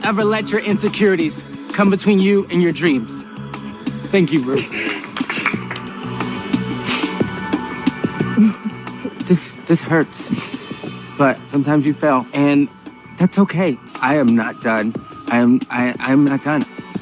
ever let your insecurities come between you and your dreams. Thank you, Ru. This hurts, but sometimes you fail, and that's okay. I am not done. I am not done.